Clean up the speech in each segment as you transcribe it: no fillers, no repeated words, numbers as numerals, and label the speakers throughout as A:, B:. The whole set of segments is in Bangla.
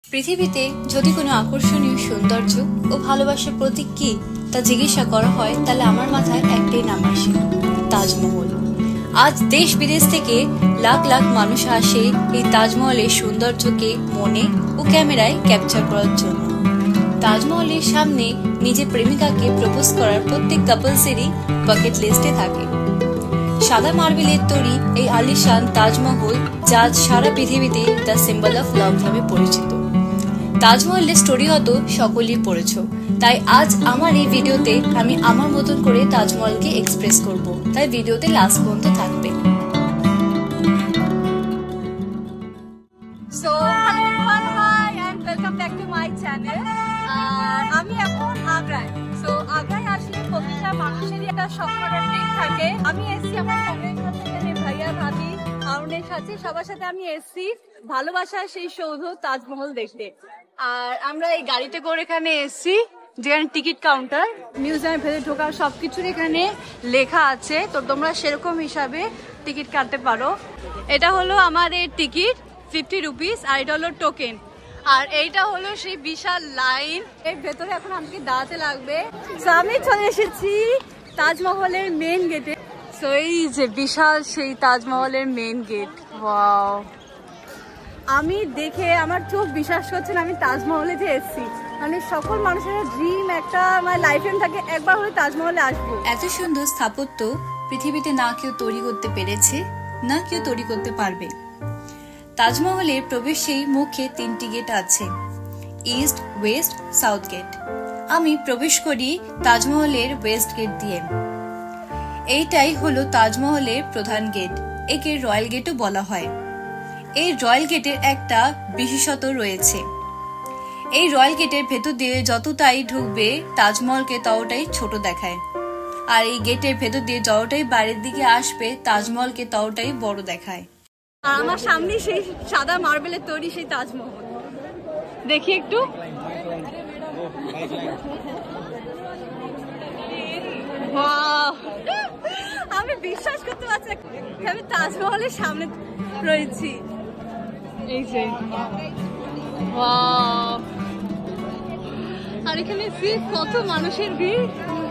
A: পৃথিবীতে যদি কোনো আকর্ষণীয় সৌন্দর্য ও ভালোবাসার প্রতীক কি তা জিজ্ঞাসা করা হয়, তাহলে আমার মাথায় একটাই নাম আসে, তাজমহল। আজ দেশ বিদেশ থেকে লাখ লাখ মানুষ আসে এই তাজমহলের সৌন্দর্যকে মনে ও ক্যামেরায় ক্যাপচার করার জন্য। তাজমহলের সামনে নিজের প্রেমিকাকে প্রপোজ করার প্রত্যেক কাপলসেরই বাকেট লিস্টে থাকে। সাদা মার্বেলের তৈরি এই আলিশান তাজমহল, যা আজ সারা পৃথিবীতে দ্য সিম্বল অফ লাভ নামে পরিচিত। তাজমহলের স্টোরি হয়তো সকলেই পড়েছ, তাই আজ আমার এই ভিডিওতে আমি আমার মতন করে তাজমহলকে এক্সপ্রেস করব, তাই ভিডিওতে লাস্ট পর্যন্ত থাকবে।
B: So hello everyone, hi and welcome back to my channel. আমি এখন আগ্রায়। So আগ্রায় আসলে প্রতিটা মানুষেরই একটা স্বপ্নের ট্রিপ থাকে। আমি এসেছি আমার ফ্যামিলির সাথে, এখানে ভাইয়া ভাবি অনেক সাথে সবার সাথে আমি এসেছি ভালোবাসার সেই সৌধ তাজমহল দেখতে। আর আমরা এই গাড়িতে করে এখানে এসেছি, যেখানে টিকিট কাউন্টার, মিউজিয়ামের ভেতরে ঢোকার সবকিছুর এখানে লেখা আছে, তো তোমরা সেরকম হিসাবে টিকিট কাটতে পারো। এটা হলো আমাদের টিকিট 50 রুপিস, আর এটা হলো টোকেন। আর এইটা হলো সেই বিশাল লাইন, এর ভেতরে এখন আমাকে দাঁড়াতে লাগবে। তো আমি চলে এসেছি তাজমহলের মেন গেটে। তো এই যে বিশাল সেই তাজমহলের মেন গেট, ওয়াও! আমি দেখে আমার চোখ বিশ্বাস করছে না আমি তাজমহলে যে এসেছি। মানে সকল মানুষের ড্রিম একটা আমার লাইফ টাইম থাকে একবার হলে তাজমহলে আসবো।
A: এত সুন্দর স্থাপত্য পৃথিবীতে না কেউ তৈরি করতে পেরেছে, না কেউ তৈরি করতে পারবে। তাজমহলের প্রবেশেই মুখে 3টি গেট আছে, ইস্ট, ওয়েস্ট, সাউথ গেট। আমি প্রবেশ করি তাজমহলের ওয়েস্ট গেট দিয়ে। এইটাই হলো তাজমহলের প্রধান গেট, একে রয়্যাল গেটও বলা হয়। এই রয়্যাল গেটের একটা বিশেষত্ব রয়েছে, এই রয়্যাল গেটের ভেতর দিয়ে যতটাই ঢুকবে তাজমহলকে ততটাই ছোট দেখায়, আর এই গেটের ভেতর দিয়ে যতটাই বাইরের দিকে আসবে তাজমহলকে ততটাই বড় দেখায়।
B: আর আমার সামনে সেই সাদা মার্বেলের তৈরি সেই তাজমহল, দেখি একটু। আমি বিশ্বাস করতে পারছি আমি তাজমহলের সামনে রয়েছি। এই যে আর এখানে কত মানুষের ভিড়।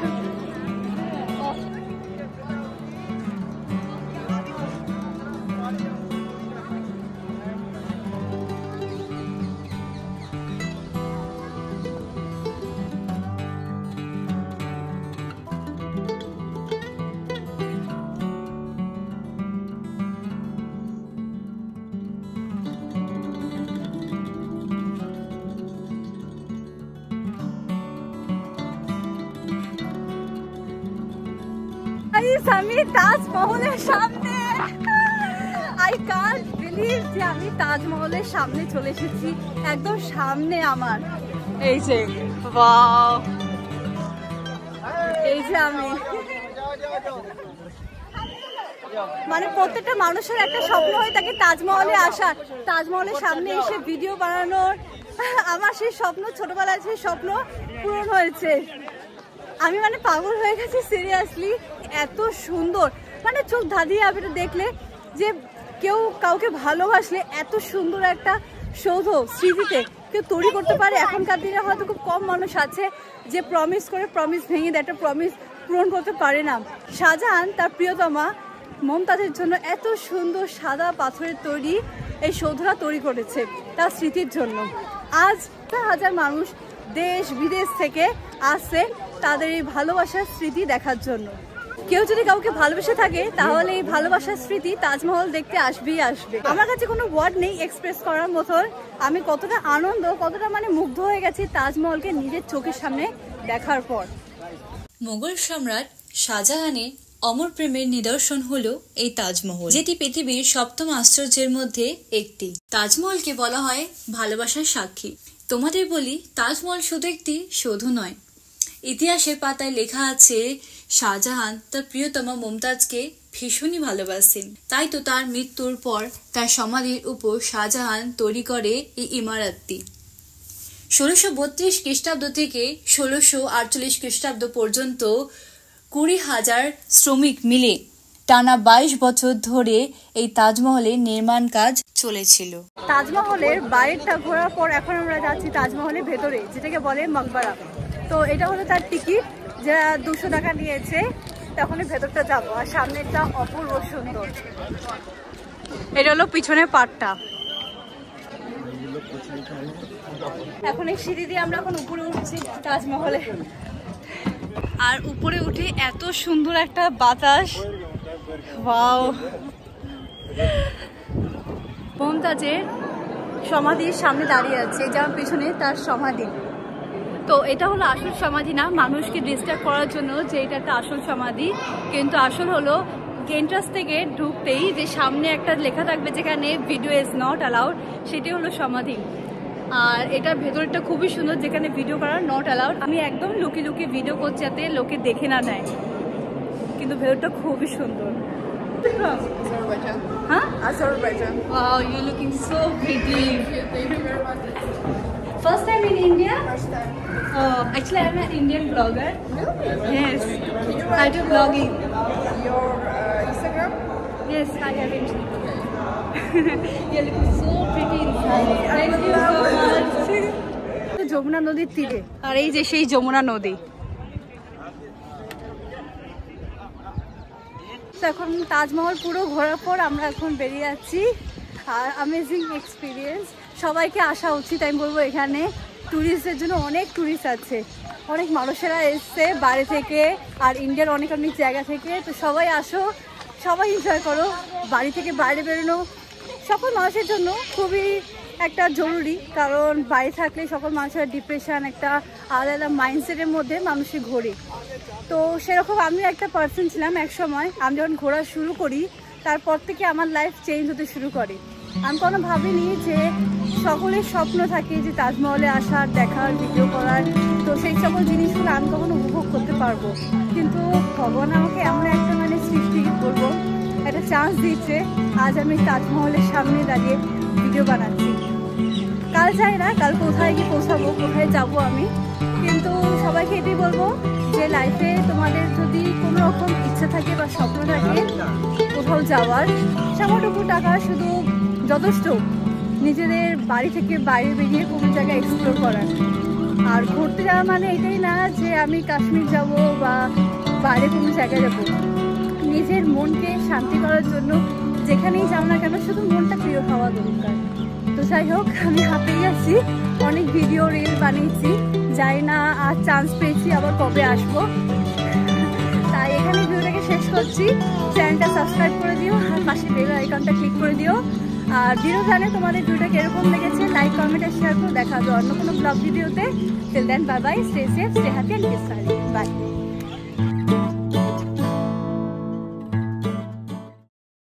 B: আমি তাজমহলের সামনে, আই কান্ট বিলিভ যে আমি তাজমহলের সামনে চলে এসেছি, একদম সামনে আমার। এই যে ওয়াও, এই যে আমি, মানে প্রত্যেকটা মানুষের একটা স্বপ্ন হয়ে থাকে তাজমহলে আসার, তাজমহলের সামনে এসে ভিডিও বানানোর। আমার সেই স্বপ্ন, ছোটবেলায় সেই স্বপ্ন পূরণ হয়েছে। আমি মানে পাগল হয়ে গেছি সিরিয়াসলি, এত সুন্দর, মানে চোখ ধাঁধিয়ে যাবে এটা দেখলে, যে কেউ কাউকে ভালোবাসলে এত সুন্দর একটা সৌধ স্মৃতিতে কেউ তৈরি করতে পারে। এখনকার দিনে হয়তো খুব কম মানুষ আছে যে প্রমিস করে প্রমিস ভেঙে দেয়, একটা প্রমিস পূরণ করতে পারে না। শাহজাহান তার প্রিয়তমা মমতাজের জন্য এত সুন্দর সাদা পাথরের তৈরি এই সৌধটা তৈরি করেছে তার স্মৃতির জন্য। আজ হাজার মানুষ দেশ বিদেশ থেকে আসছে তাদের এই ভালোবাসার স্মৃতি দেখার জন্য। কেউ যদি কাউকে ভালোবেসে থাকে তাহলে এই ভালোবাসার স্মৃতি তাজমহল দেখতে আসবেই আসবে। আমার কাছে কোনো ওয়ার্ড নেই এক্সপ্রেস করার মতন আমি কতটা আনন্দ, কতটা মানে মুগ্ধ হয়ে গেছি তাজমহলকে নিজের চোখের সামনে দেখার পর।
A: মোগল সম্রাট শাহজাহানের অমর প্রেমের নিদর্শন হলো এই তাজমহল, যেটি পৃথিবীর 7ম আশ্চর্যের মধ্যে একটি। তাজমহলকে বলা হয় ভালোবাসার সাক্ষী। তোমাদের বলি, তাজমহল শুধু একটি সৌধ নয়, ইতিহাসের পাতায় লেখা আছে শাহজাহান তার প্রিয়তমা মমতাজকে ভীষণই ভালোবাসেন, তাই তো তার মৃত্যুর পর তার সমাধির উপর শাহজাহান তৈরি করে এই ইমারতটি। 1632 খ্রিস্টাব্দ থেকে 1648 খ্রিস্টাব্দ পর্যন্ত 20,000 শ্রমিক মিলে টানা 22 বছর ধরে এই তাজমহলের নির্মাণ কাজ চলেছিল।
B: তাজমহলের বাইরেটা ঘোরার পর এখন আমরা যাচ্ছি তাজমহলের ভেতরে, যেটাকে বলে মকবরা। তো এটা হলো তার টিকিট, যা 200 টাকা নিয়েছে। তখনই ভেতরটা যাবো। আর সামনেটা অপূর্ব সুন্দর। এটা হলো পিছনের পাটটা। এখন এই সিঁড়ি দিয়ে আমরা এখন উপরে উঠছি তাজমহলে। আর উপরে উঠে এত সুন্দর একটা বাতাস, ওয়াও। মমতাজের সমাধির সামনে দাঁড়িয়ে আছে, যার পিছনে তার সমাধি। তো এটা হলো আসল সমাধি না, মানুষকে ডিস্টার্ব করার জন্য যে এটা একটা আসল সমাধি, কিন্তু আসল হলো এন্ট্রান্স থেকে ঢুকতেই যে সামনে একটা লেখা থাকবে যেখানে ভিডিও ইজ নট অ্যালাউড, সেটি হলো সমাধি। আর এটার ভেতরটা খুবই সুন্দর, যেখানে ভিডিও করা নট অ্যালাউড। আমি একদম লুকিয়ে লুকিয়ে ভিডিও করছি যাতে লোকে দেখে না নেয়, কিন্তু ভেতরটা খুবই সুন্দর।
C: Azerbaijan.
B: Huh?
C: Azerbaijan.
B: Wow, you're looking so pretty.
C: Thank you very much.
B: First time in India?
C: First time.
B: Actually, I'm an Indian blogger.
C: Really?
B: Yes,
C: Can you
B: I
C: write
B: do vlogging.
C: your Instagram?
B: Yes, I have it. You're looking so pretty inside. Thank you so much. Jamuna নদীর তীরে, আর এই যে সেই যমুনা নদী। তো এখন তাজমহল পুরো ঘোরার পর আমরা এখন বেরিয়ে যাচ্ছি। আর অ্যামেজিং এক্সপিরিয়েন্স, সবাইকে আসা উচিত আমি বলবো। এখানে ট্যুরিস্টদের জন্য অনেক ট্যুরিস্ট আছে, অনেক মানুষেরা এসছে বাইরে থেকে আর ইন্ডিয়ার অনেক অনেক জায়গা থেকে। তো সবাই আসো, সবাই এনজয় করো। বাড়ি থেকে বাইরে বেরোনো সকল মানুষের জন্য খুবই একটা জরুরি, কারণ বাইরে থাকলে সকল মানুষের ডিপ্রেশন, একটা আলাদা আলাদা মাইন্ডসেটের মধ্যে মানুষের ঘোরে। তো সেরকম আমিও একটা পার্সন ছিলাম এক সময়। আমি যখন ঘোরা শুরু করি তারপর থেকে আমার লাইফ চেঞ্জ হতে শুরু করে। আমি কোনো ভাবিনি যে সকলের স্বপ্ন থাকে যে তাজমহলে আসার, দেখার, ভিডিও করার। তো সেই সকল জিনিসগুলো আমি কখনো উপভোগ করতে পারবো, কিন্তু ভগবান আমাকে এমন একটা সৃষ্টি বলবো, একটা চান্স দিচ্ছে। আজ আমি তাজমহলের সামনে দাঁড়িয়ে ভিডিও বানাচ্ছি। কাল যাই না, কাল কোথায় গিয়ে পৌঁছাবো, কোথায় যাবো আমি। কিন্তু সবাইকে এটাই বলবো যে লাইফে তোমাদের যদি কোনো রকম ইচ্ছা থাকে বা স্বপ্ন থাকে কোথাও যাওয়ার, সামান্যটুকু টাকা শুধু যথেষ্ট নিজেদের বাড়ি থেকে বাইরে বেরিয়ে কোনো জায়গায় এক্সপ্লোর করার। আর ঘুরতে যাওয়া মানে এটাই না যে আমি কাশ্মীর যাব বা বাইরে কোনো জায়গায় যাব। নিজের মনকে শান্তি করার জন্য যেখানেই যাও না কেন শুধু মনটা প্রিয় হওয়া দরকার। তো যাই হোক, আমি হাঁপিয়ে যাচ্ছি, অনেক ভিডিও রিল বানিয়েছি, যাই না আর চান্স পেয়েছি আবার কবে আসবো। তাই এখানে ভিডিওটাকে শেষ করছি। চ্যানেলটা সাবস্ক্রাইব করে দিও আর পাশে বেল আইকনটা ক্লিক করে দিও। আর ভিডিও জানে তোমাদের ভিডিওটা কিরকম লেগেছে, লাইক, কমেন্ট আর শেয়ার করে দেখা হবে অন্য কোনো ব্লগ ভিডিওতে। Till then, bye bye, stay safe, stay happy and by.